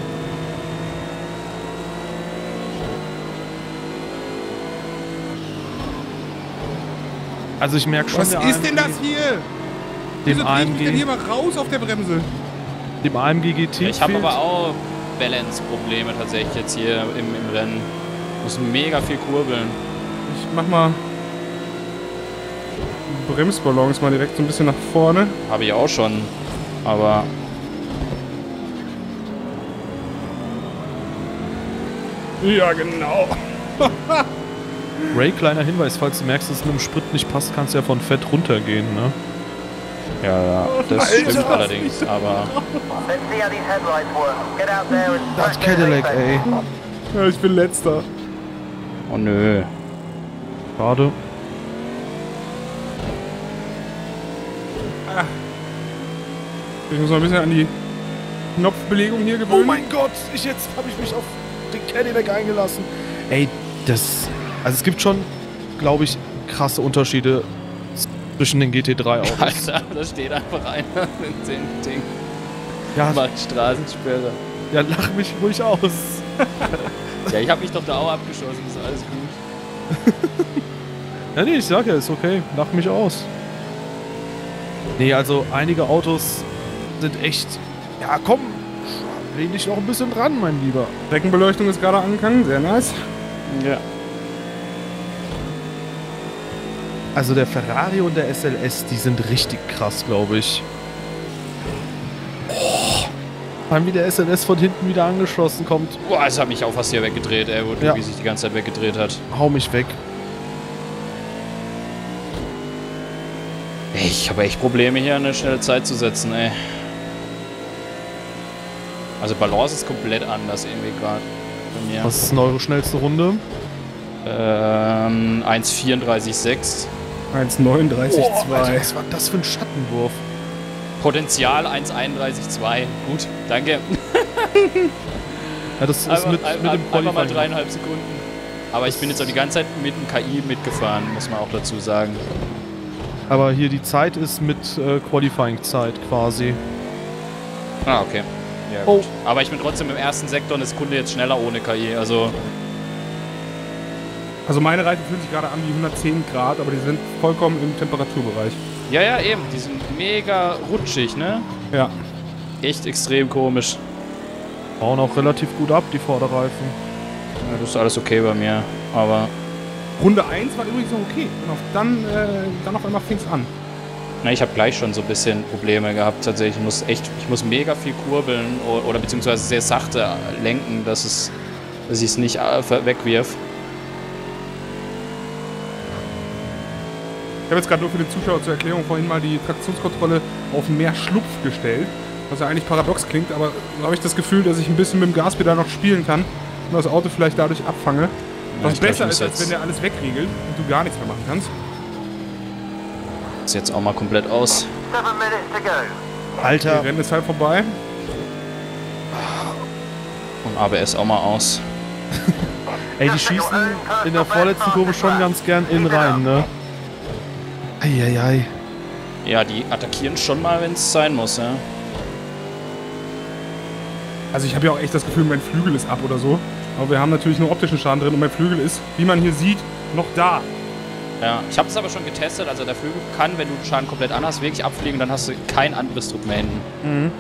Also ich merke schon, Was der ist A M G, denn das hier? dem Wieso krieg ich denn hier A M G, mal raus auf der Bremse? dem A M G G T Ich habe fehlt- aber auch Balance-Probleme tatsächlich jetzt hier im, im Rennen. Muss mega viel kurbeln. Ich mach mal Bremsballons mal direkt so ein bisschen nach vorne. Habe ich auch schon. Aber Ja, genau. Ray, kleiner Hinweis, falls du merkst, dass es mit dem Sprit nicht passt, kannst du ja von Fett runtergehen, ne? ja, ja, das Alter, stimmt was allerdings. Aber Das Cadillac, ey. Ja, ich bin letzter. oh nö. Schade. Ich muss mal ein bisschen an die Knopfbelegung hier gewöhnen. Oh mein Gott, ich, jetzt habe ich mich auf den Cadillac eingelassen. Ey, das... Also es gibt schon, glaube ich, krasse Unterschiede zwischen den G T drei Autos. Alter, da steht einfach einer in dem Ding. Ja, Macht Straßensperre. ja, lach mich ruhig aus. Ja, ich habe mich doch da auch abgeschossen, ist alles gut. Ja, nee, ich sag ja, ist okay. Lach mich aus. Nee, also einige Autos sind echt... Ja, komm, lehn dich noch ein bisschen dran, mein Lieber. Streckenbeleuchtung ist gerade angegangen, sehr nice. Ja. Also der Ferrari und der S L S, die sind richtig krass, glaube ich. Oh, vor allem wie der S L S von hinten wieder angeschossen kommt. Boah, es hat mich auch fast hier weggedreht, ey, wo Ja. Tobi sich die ganze Zeit weggedreht hat. Hau mich weg. Ey, ich habe echt Probleme hier eine schnelle Zeit zu setzen, ey. Also Balance ist komplett anders irgendwie gerade bei mir. Was ist denn eure schnellste Runde? Ähm, eins vierunddreißig sechs. eins neununddreißig Oh, Alter, zwei. was war das für ein Schattenwurf? Potenzial eins einunddreißig zwei. Gut, danke. Ja, das ist Einfach, mit, ein- mit dem einfach mal Qualifying. dreieinhalb Sekunden. Aber ich bin jetzt auch die ganze Zeit mit dem K I mitgefahren, muss man auch dazu sagen. Aber hier die Zeit ist mit äh, Qualifying-Zeit quasi. Ah, okay. Ja, Oh. gut. Aber ich bin trotzdem im ersten Sektor eine Sekunde jetzt schneller ohne K I. Also, Also meine Reifen fühlen sich gerade an wie hundertzehn Grad, aber die sind vollkommen im Temperaturbereich. ja, ja, eben. Die sind mega rutschig, ne? Ja. Echt extrem komisch. Bauen auch relativ gut ab, die Vorderreifen. Ja, das ist alles okay bei mir. Aber, Runde eins war übrigens noch okay. Und auf dann, äh, dann auf einmal fing es an. na, ich habe gleich schon so ein bisschen Probleme gehabt tatsächlich. Ich muss echt, ich muss mega viel kurbeln oder, oder beziehungsweise sehr sachte lenken, dass es, dass ich es nicht äh, wegwirf. Ich habe jetzt gerade nur für den Zuschauer zur Erklärung vorhin mal die Traktionskontrolle auf mehr Schlupf gestellt. Was ja eigentlich paradox klingt, aber so habe ich das Gefühl, dass ich ein bisschen mit dem Gaspedal noch spielen kann und das Auto vielleicht dadurch abfange. Was ich glaub, besser ich muss ist, als jetzt- wenn der alles wegregelt und du gar nichts mehr machen kannst. Ist jetzt auch mal komplett aus. Alter, Die Rennen ist halt vorbei. Und A B S auch mal aus. ey, die schießen in der vorletzten Kurve schon ganz gern in rein, ne? Eieiei. Ja, die attackieren schon mal, wenn es sein muss, ja. Also ich habe ja auch echt das Gefühl, mein Flügel ist ab oder so. Aber wir haben natürlich nur optischen Schaden drin und mein Flügel ist, wie man hier sieht, noch da. Ja, ich habe es aber schon getestet, also der Flügel kann, wenn du den Schaden komplett an hast, wirklich abfliegen, dann hast du keinen Anpressdruck mehr hinten. Mhm.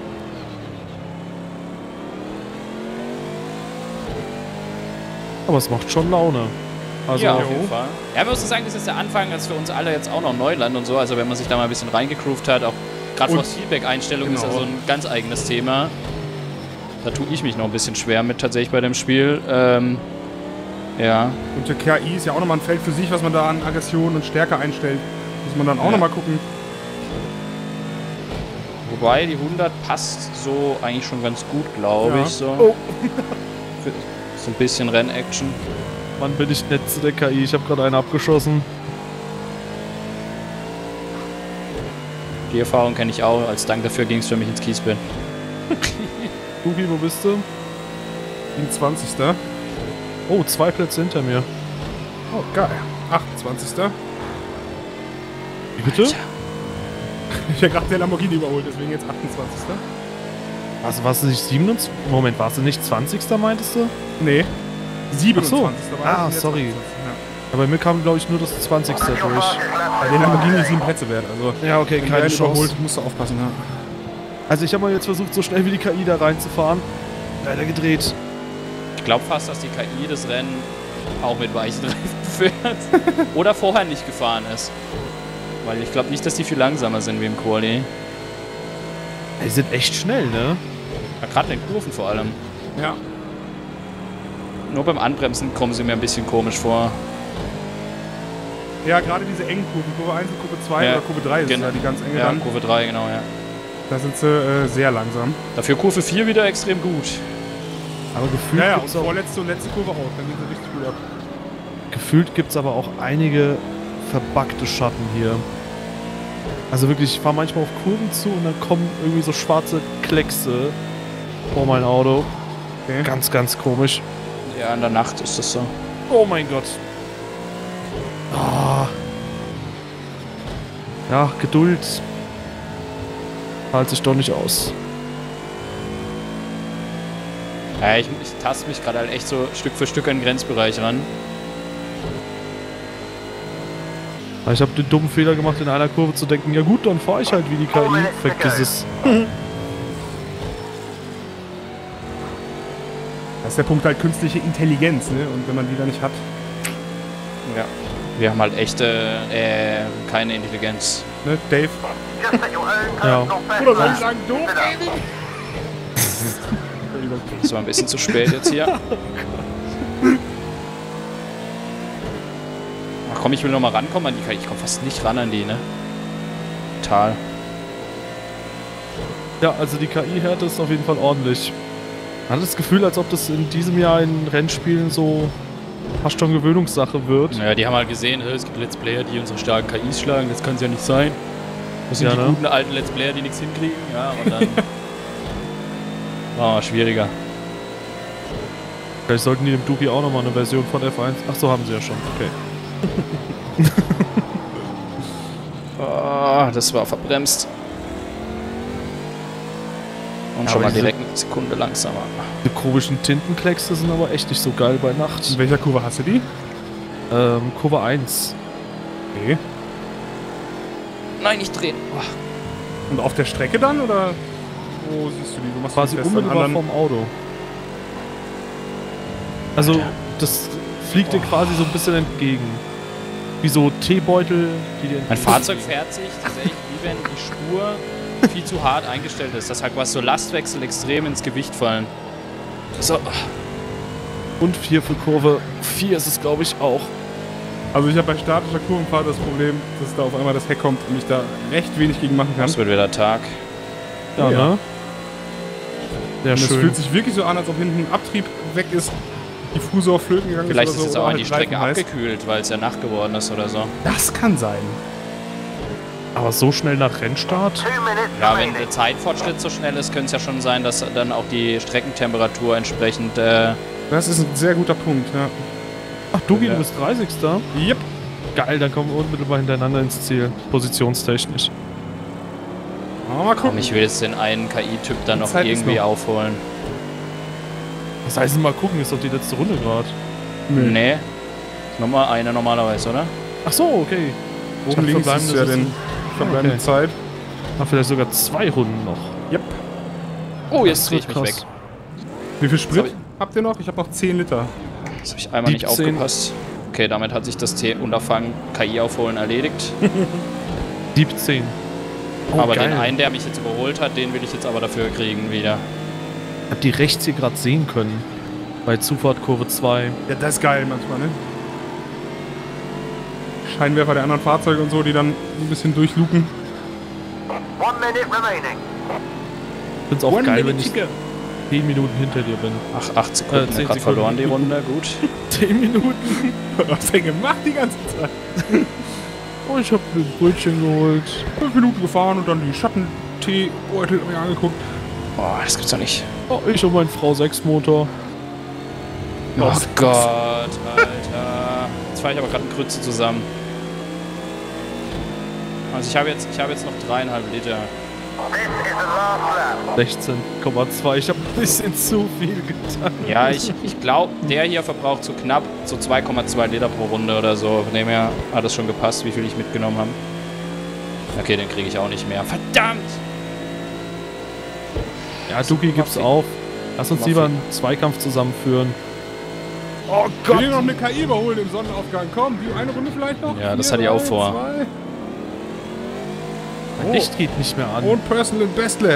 Aber es macht schon Laune. Also, ja, auf jeden Fall. Ja, wir müssen sagen, das ist der Anfang, das ist für uns alle jetzt auch noch Neuland und so, also wenn man sich da mal ein bisschen reingegroovt hat, auch gerade Und- Force Feedback-Einstellung ist Genau. ja so ein ganz eigenes Thema. Da tue ich mich noch ein bisschen schwer mit tatsächlich bei dem Spiel. Ähm, Ja. Und der K I ist ja auch nochmal ein Feld für sich, was man da an Aggression und Stärke einstellt. Muss man dann auch Ja. nochmal gucken. Wobei die hundert passt so eigentlich schon ganz gut, glaube Ja. ich. So. Oh. Für so ein bisschen Rennaction. Mann, bin ich nett zu der K I. Ich habe gerade einen abgeschossen. Die Erfahrung kenne ich auch. Als Dank dafür ging es für mich ins Kiesbett. Kuki, wo bist du? siebenundzwanzigster Oh, zwei Plätze hinter mir. Oh, geil. achtundzwanzigster Wie bitte? Ich habe gerade der Lamborghini überholt, deswegen jetzt achtundzwanzigster Also warst du nicht siebenundzwanzig? Moment, warst du nicht zwanzigster meintest du? Nee. siebenundzwanzigster Ach so. war Ah, das, jetzt sorry. achtundzwanzigster Ja. Ja, bei mir kam, glaube ich, nur das zwanzigste durch. Bei den Lamborghini sieben Plätze wert, also. Ja, okay, Wenn du keine einen Chance. überholt, musst du aufpassen, ja. Also ich habe mal jetzt versucht, so schnell wie die K I da reinzufahren. Leider gedreht. Ich glaube fast, dass die K I das Rennen auch mit weichen Reifen fährt. Oder vorher nicht gefahren ist. Weil ich glaube nicht, dass die viel langsamer sind wie im Quali. Die sind echt schnell, ne? Ja, gerade in den Kurven vor allem. Ja. Nur beim Anbremsen kommen sie mir ein bisschen komisch vor. Ja, gerade diese engen Kurven, Kurve eins und Kurve zwei Ja, oder Kurve drei ist genau. ja die ganz enge Ja, dann. Kurve drei, genau, ja. Da sind sie äh, sehr langsam. Dafür Kurve vier wieder extrem gut. Aber gefühlt Ja, ja, und gibt's auch, vorletzte und letzte Kurve auch, dann gehen sie richtig gut ab. gefühlt gibt's aber auch einige verbuggte Schatten hier. Also wirklich, ich fahre manchmal auf Kurven zu und dann kommen irgendwie so schwarze Kleckse vor mein Auto. Okay. Ganz, ganz komisch. Ja, in der Nacht ist das so. Oh mein Gott. Ah. Ja, Geduld. Zahlt sich doch nicht aus. Ja, ich, ich taste mich gerade halt echt so Stück für Stück an den Grenzbereich ran. Ich habe den dummen Fehler gemacht, in einer Kurve zu denken, ja gut, dann fahre ich halt wie die K I. Vergiss es. Das ist der Punkt halt künstliche Intelligenz, ne? Und wenn man die da nicht hat. Ja. Wir haben halt echte, äh, keine Intelligenz. Ne, Dave? Ja. Oder soll ich sagen, doof, Das war ein bisschen zu spät jetzt hier. Ach komm, ich will noch mal rankommen an die K I. Ich komme fast nicht ran an die, ne? Total. Ja, also die K I-Härte ist auf jeden Fall ordentlich. Man hat das Gefühl, als ob das in diesem Jahr in Rennspielen so fast schon Gewöhnungssache wird. Ja, die haben halt gesehen, es gibt Let's Player, die unsere starken K Is schlagen. Das kann es ja nicht sein. Das sind Ja, die ne? guten alten Let's Player, die nichts hinkriegen. Ja, und dann war schwieriger. Vielleicht sollten die dem Duki auch nochmal eine Version von F eins... Ach so, haben sie ja schon. Okay. Oh, das war verbremst. Und Ja, schon aber mal diese- direkt eine Sekunde langsamer. Die komischen Tintenkleckse sind aber echt nicht so geil bei In Nacht. welcher Kurve hast du die? Ähm, Kurve eins. Okay. Nein, nicht drehen. Oh. Und auf der Strecke dann, oder wo siehst du die? Wo machst Quasi du die fest? An unmittelbar anderen- vom Auto. Also, das fliegt dir quasi so ein bisschen entgegen. Wie so Teebeutel, die dir Mein entgegen- Fahrzeug fährt sich tatsächlich, wie wenn die Spur viel zu hart eingestellt ist. Das hat quasi so Lastwechsel extrem ins Gewicht fallen. So. Und vier für Kurve vier ist es, glaube ich, auch. Also ich habe bei statischer Kurvenfahrt das Problem, dass da auf einmal das Heck kommt und ich da recht wenig gegen machen kann. Es wird wieder Tag. Ja, Ja. ne? Sehr Und es schön. fühlt sich wirklich so an, als ob hinten ein Abtrieb weg ist, Diffusor flöten gegangen Vielleicht ist ist oder es so. auch oder an die halt Strecke Reifen heiß. abgekühlt, weil es ja Nacht geworden ist oder so. Das kann sein. Aber so schnell nach Rennstart? Ja, wenn der Zeitfortschritt so schnell ist, könnte es ja schon sein, dass dann auch die Streckentemperatur entsprechend. Äh, Das ist ein sehr guter Punkt, ja. Ach, Dugi, Ja. du bist dreißigster Yep. Geil, dann kommen wir unmittelbar hintereinander ins Ziel. Positionstechnisch. Aber mal komm, gucken. ich will jetzt den einen K I-Typ dann Die noch Zeit ist irgendwie noch. aufholen. Das heißt, mal gucken, ist doch die letzte Runde gerade. Nee. Nochmal eine normalerweise, oder? Ach so, okay. Ich Oben hab links ist verbleibende ja Sitzung. den verbleibende Okay. Zeit. Ach, vielleicht sogar zwei Runden noch. Yep. Oh, jetzt Das drehe ich wird mich krass. weg. Wie viel Sorry. Sprit habt ihr noch? Ich habe noch zehn Liter. Das habe ich einmal nicht siebzehn. aufgepasst. Okay, damit hat sich das T- Unterfangen K I aufholen erledigt. siebzehn. Oh, aber geil. den einen, der mich jetzt überholt hat, den will ich jetzt aber dafür kriegen wieder. Ich hab die rechts hier gerade sehen können. Bei Zufahrt Kurve zwei. Ja, das ist geil manchmal, ne? Scheinwerfer der anderen Fahrzeuge und so, die dann ein bisschen durchluken. One minute remaining. Ich find's auch One geil, minute wenn ich to go. zehn Minuten hinter dir bin. Ach, acht Sekunden, Äh, zehn gerade Sekunden. verloren die Runde, gut. zehn Minuten? Was hast du denn gemacht die ganze Zeit? Oh, ich hab mir ein Brötchen geholt. Fünf Minuten gefahren und dann die Schattentee-Beutel mir angeguckt. Boah, das gibt's doch nicht. Oh, ich und mein Frau sechs Motor. Oh Gott, Alter. Jetzt fahre ich aber gerade einen Krütze zusammen. Also ich habe jetzt, ich habe jetzt noch dreieinhalb Liter. This is the last lap. sechzehn Komma zwei. Ich habe ein bisschen zu viel getan. Ja, ich, ich glaube, der hier verbraucht so knapp so zwei Komma zwei Liter pro Runde oder so. Von dem her hat das schon gepasst, wie viel ich mitgenommen habe. Okay, den kriege ich auch nicht mehr. Verdammt! Ja, Duki gibt's auf. Lass uns lieber einen Zweikampf zusammenführen. Oh Gott! Ich will noch eine K I überholen im Sonnenaufgang. Komm, die eine Runde vielleicht noch? Ja, das Vier, hatte ich auch drei, vor. zwei. Mein Oh. Licht geht nicht mehr an. Und Personal Best Lap.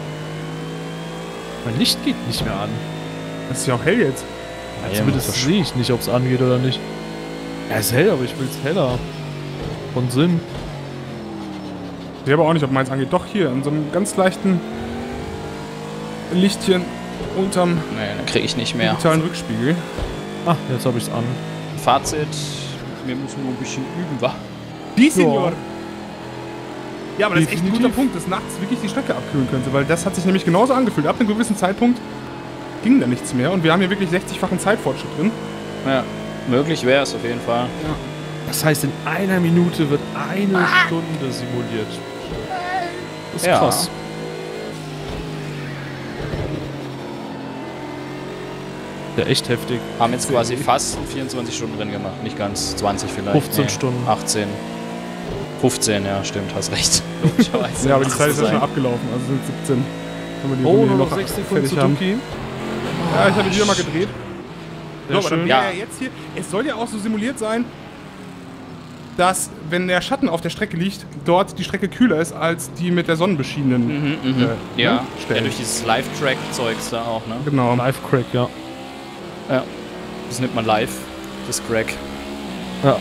Mein Licht geht nicht mehr an. Das ist ja auch hell jetzt. Ja, Zumindest das- sehe ich nicht, ob es angeht oder nicht. Ja, ist hell, aber ich will es heller. Von Sinn. Ich sehe aber auch nicht, ob meins angeht. Doch, hier, in so einem ganz leichten Lichtchen unterm Nee, dann kriege ich nicht mehr. digitalen Rückspiegel. Ah, jetzt habe ich es an. Fazit, wir müssen nur ein bisschen üben, wa? Die Senior! Ja, aber das ist echt ein guter Definitiv. Punkt, dass nachts wirklich die Strecke abkühlen könnte, weil das hat sich nämlich genauso angefühlt. Ab einem gewissen Zeitpunkt ging da nichts mehr und wir haben hier wirklich sechzigfachen Zeitfortschritt drin. Ja, möglich wäre es auf jeden Fall. Das heißt, in einer Minute wird eine Stunde simuliert. Das ist Ja. krass. Ja, echt heftig. Haben jetzt quasi fast vierundzwanzig Stunden drin gemacht. Nicht ganz, zwanzig vielleicht. fünfzehn Stunden. achtzehn. fünfzehn, ja, stimmt, hast recht. Logischerweise. Ja, aber die muss Zeit es ist ja sein. schon abgelaufen, also sind siebzehn. Können wir die Oh, Runde nur noch sechs Sekunden zu haben. Duki. Ja, ich habe wieder mal gedreht. So, aber dann schön. wäre Ja. ja jetzt hier, es soll ja auch so simuliert sein, dass, wenn der Schatten auf der Strecke liegt, dort die Strecke kühler ist als die mit der sonnenbeschienenen. Mhm, mhm. Äh, ja. ne, ja, Stellen. durch dieses Live-Track-Zeugs da auch, ne? Genau. Live-Crack, ja. Ja. Das nimmt man live, das Crack. Ja.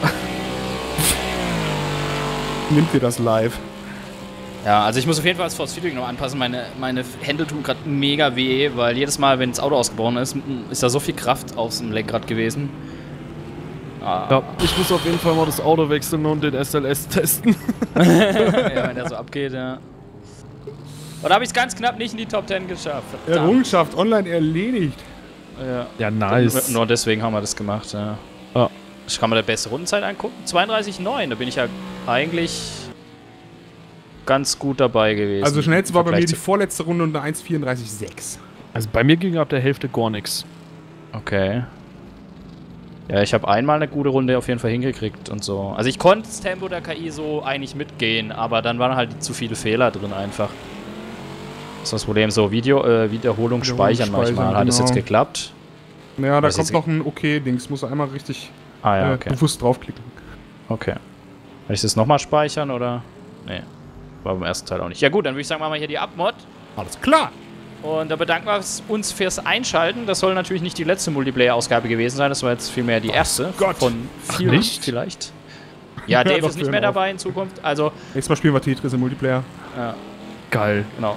Nimmt ihr das live? Ja, also ich muss auf jeden Fall das Force Feedback noch anpassen. Meine, meine Hände tun gerade mega weh, weil jedes Mal, wenn das Auto ausgebrochen ist, ist da so viel Kraft aus dem Lenkrad gewesen. Ah. Ja, ich muss auf jeden Fall mal das Auto wechseln und den S L S testen. Ja, wenn der so abgeht, ja. Und da habe ich es ganz knapp nicht in die Top zehn geschafft. Verdammt. Errungenschaft online erledigt. Ja. Ja, nice. Nur deswegen haben wir das gemacht, ja. Ja. Ich kann mir der beste Rundenzeit angucken. zweiunddreißig Komma neun, da bin ich ja eigentlich ganz gut dabei gewesen. Also schnellste war bei mir Vergleich die zu- vorletzte Runde und eine eins vierunddreißig Komma sechs. Also bei mir ging ab der Hälfte gar nichts. Okay. Ja, ich habe einmal eine gute Runde auf jeden Fall hingekriegt und so. Also ich konnte das Tempo der K I so eigentlich mitgehen, aber dann waren halt zu viele Fehler drin einfach. Das ist das Problem. So, Video, äh, Wiederholung speichern speichern, manchmal. Hat es genau. jetzt geklappt? Ja, da Was kommt ist- noch ein Okay-Dings. Muss einmal richtig Ah ja, äh, okay. bewusst draufklicken. Okay. Kann ich das nochmal speichern oder? Nee. War beim ersten Teil auch nicht. Ja gut, dann würde ich sagen, machen wir hier die Abmod. Alles klar! Und da bedanken wir uns fürs Einschalten. Das soll natürlich nicht die letzte Multiplayer-Ausgabe gewesen sein. Das war jetzt vielmehr die erste Gott. von vielen nicht? vielleicht. Ja, Dave doch, ist nicht hören mehr auf. dabei in Zukunft. Also, Nächstes Mal spielen wir Tetris im Multiplayer. ja, Geil. genau.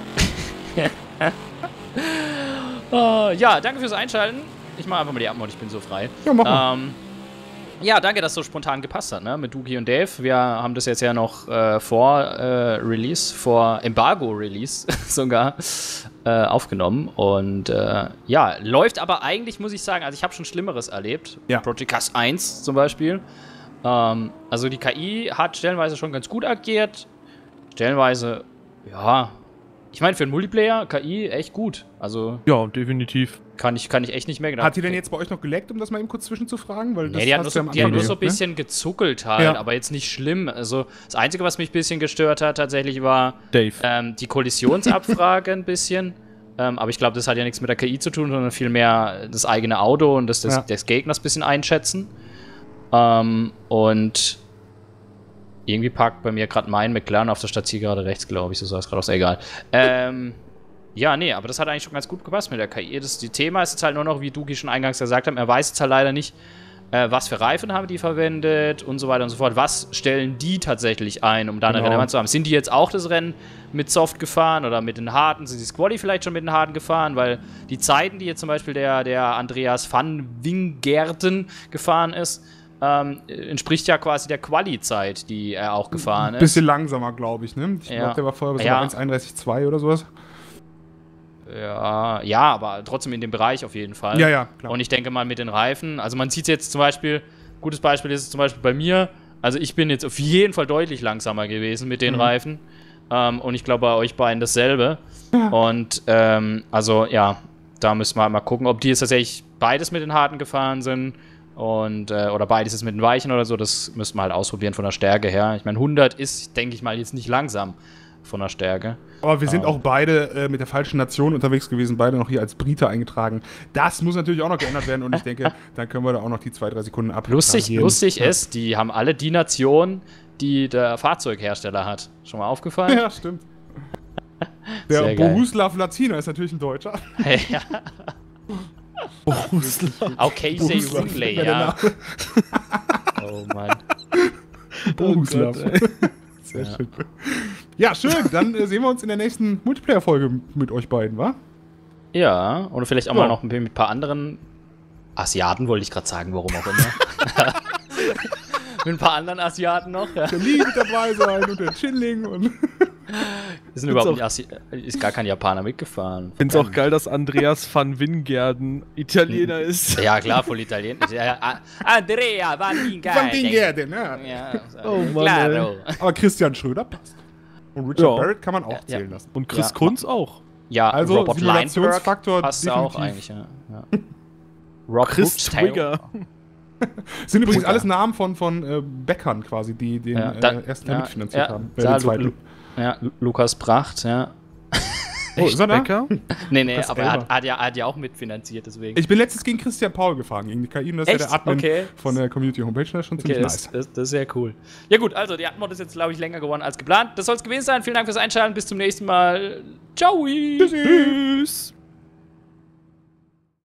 äh, ja, danke fürs Einschalten. Ich mache einfach mal die Abmod, ich bin so frei. Ja, mach mal. Ähm, ja, danke, dass es so spontan gepasst hat, ne? Mit Duki und Dave. Wir haben das jetzt ja noch äh, vor äh, Release, vor Embargo-Release sogar äh, aufgenommen. Und äh, ja, läuft aber eigentlich, muss ich sagen, also ich habe schon Schlimmeres erlebt. Ja. Project Cars eins zum Beispiel. Ähm, also die K I hat stellenweise schon ganz gut agiert. Stellenweise, ja. Ich meine, für einen Multiplayer, K I, echt gut. Also Ja, definitiv. kann ich, kann ich echt nicht mehr gedacht. Hat die denn jetzt bei euch noch geleckt, um das mal eben kurz zwischenzufragen? Weil das Nee, die hat nur hast so, du ja am die hat Anfang nur so ein gesagt, ne? bisschen gezuckelt halt, Ja. aber jetzt nicht schlimm. Also das Einzige, was mich ein bisschen gestört hat, tatsächlich war Dave. ähm, die Kollisionsabfrage ein bisschen. Ähm, aber ich glaube, das hat ja nichts mit der K I zu tun, sondern vielmehr das eigene Auto und das des, Ja. des Gegners ein bisschen einschätzen. Ähm, und irgendwie parkt bei mir gerade mein McLaren auf der Stadtzielgerade rechts, glaube ich. So sah es gerade aus. Egal. Ähm, Ja, nee, aber das hat eigentlich schon ganz gut gepasst mit der K I. Das die Thema ist jetzt halt nur noch, wie Duki schon eingangs gesagt hat, er weiß jetzt halt leider nicht, äh, was für Reifen haben die verwendet und so weiter und so fort. Was stellen die tatsächlich ein, um da eine Genau. Relevanz zu haben? Sind die jetzt auch das Rennen mit Soft gefahren oder mit den Harten? Sind die das Quali vielleicht schon mit den Harten gefahren? Weil die Zeiten, die jetzt zum Beispiel der, der Andreas van Wingerden gefahren ist, ähm, entspricht ja quasi der Quali-Zeit, die er auch gefahren Ein ist. bisschen langsamer, glaube ich, ne? Ich Ja. glaube, der war vorher bei so Ja. einer eins einunddreißig Komma zwei oder sowas. Ja, ja, aber trotzdem in dem Bereich auf jeden Fall. Ja, ja, klar. Und ich denke mal mit den Reifen, also man sieht jetzt zum Beispiel, gutes Beispiel ist es zum Beispiel bei mir, also ich bin jetzt auf jeden Fall deutlich langsamer gewesen mit den Mhm. Reifen ähm, und ich glaube bei euch beiden dasselbe. Und ähm, also ja, da müssen wir mal gucken, ob die jetzt tatsächlich beides mit den Harten gefahren sind und äh, oder beides ist mit den Weichen oder so, das müssen wir halt ausprobieren von der Stärke her. Ich meine, hundert ist, denke ich mal, jetzt nicht langsam von der Stärke. Aber wir sind Ähm. auch beide äh, mit der falschen Nation unterwegs gewesen, beide noch hier als Brite eingetragen. Das muss natürlich auch noch geändert werden und ich denke, dann können wir da auch noch die zwei, drei Sekunden ab. Lustig, tragieren. lustig Ja. ist, die haben alle die Nation, die der Fahrzeughersteller hat. Schon mal aufgefallen? Ja, stimmt. Der Sehr geil. Bohuslav Latina ist natürlich ein Deutscher. ja. Russland. Auch Casey Bohuslav, Ringley, der ja. Name. Oh Mann. Bohuslav. Oh Gott, ey. Sehr schön. Ja, schön. Dann äh, sehen wir uns in der nächsten Multiplayer-Folge mit euch beiden, wa? Ja, oder vielleicht auch Ja. mal noch mit ein paar anderen Asiaten, wollte ich gerade sagen, warum auch immer. mit ein paar anderen Asiaten noch. Ja. Der Lee mit dabei sein und der Chinling und. Ist, überhaupt nicht Asi ist gar kein Japaner mitgefahren. Ich finde es auch geil, dass Andreas van Wingerden Italiener ist. Ja, klar, voll Italienisch. Ja, A- Andrea Van Wingerden. Van Wingerden, ja. Ja, Oh Mann, claro. Aber Christian Schröder passt. Und Richard Ja. Barrett kann man auch Ja, zählen ja. lassen. Und Chris Ja. Kunz auch. Ja, Also, Robert Lindbergh Simulationsfaktor passt auch definitiv. eigentlich, ja. ja. Rob Chris Hookstail. Trigger. Sind übrigens Brücker. alles Namen von, von äh, Bäckern quasi, die den Ja, äh, dann- ersten ja, Teil mitfinanziert ja, haben. da Äh, den Lu- zweiten. Ja, Lu- Lukas Bracht, ja. Oh, ist er da? Becker? Nee, nee, Das aber er hat, Elber. hat, ja, hat ja auch mitfinanziert, deswegen. Ich bin letztens gegen Christian Paul gefahren, gegen die K I, und das ist ja Echt? der Admin Okay. von der Community Homepage. Das ist schon Okay, ziemlich das, nice. das, das ist sehr cool. Ja gut, also die Antwort ist jetzt, glaube ich, länger geworden als geplant. Das soll es gewesen sein. Vielen Dank fürs Einschalten. Bis zum nächsten Mal. Ciao. Tschüss.